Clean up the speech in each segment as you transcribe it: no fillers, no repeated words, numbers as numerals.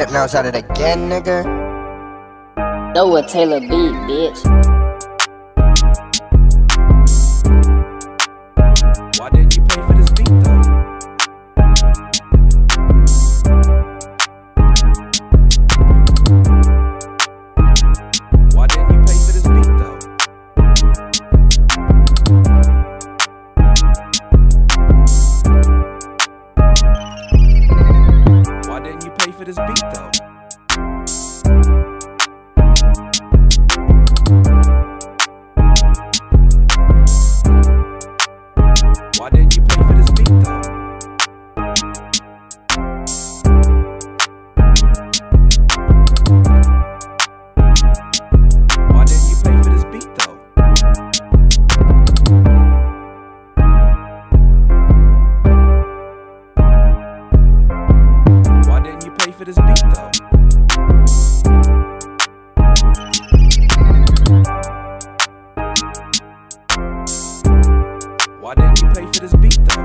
Hypnos at it again, nigga. Noah Taylor beat, bitch. Why didn't you pay for this beat though? Why didn't you pay for this beat though? Why didn't you pay for this beat though? Why didn't you pay for this beat though? Why didn't you pay for this beat though? Why didn't you pay for this beat though? Why didn't you pay for this beat though?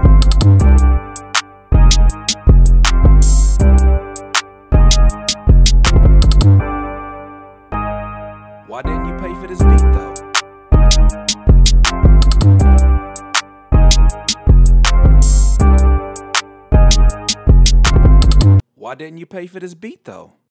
Why didn't you pay for this beat though? Why didn't you pay for this beat though?